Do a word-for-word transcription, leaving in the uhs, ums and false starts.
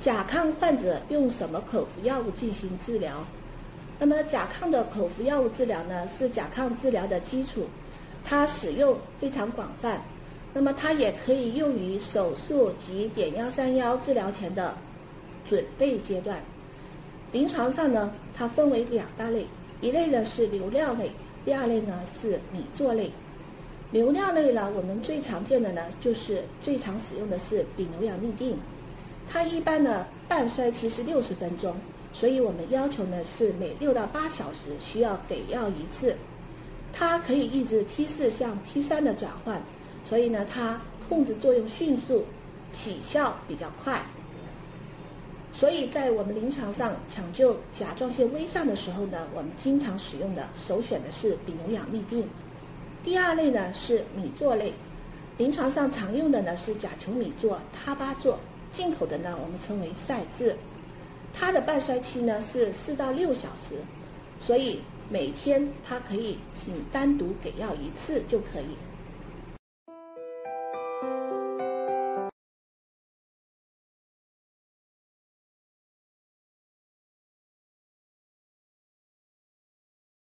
甲亢患者用什么口服药物进行治疗？那么甲亢的口服药物治疗呢，是甲亢治疗的基础，它使用非常广泛。那么它也可以用于手术及碘幺三幺治疗前的准备阶段。临床上呢，它分为两大类，一类呢是流料类，第二类呢是米唑类。流料类呢，我们最常见的呢就是最常使用的是丙硫氧嘧啶，它一般呢半衰期是六十分钟，所以我们要求呢是每六到八小时需要给药一次。它可以抑制 T 四 向 T 三 的转换，所以呢它控制作用迅速，起效比较快。所以在我们临床上抢救甲状腺微上的时候呢，我们经常使用的首选的是丙硫氧嘧啶。第二类呢是米唑类，临床上常用的呢是甲球米唑、他巴唑，进口的呢我们称为赛制。它的半衰期呢是四到六小时，所以每天它可以仅单独给药一次就可以。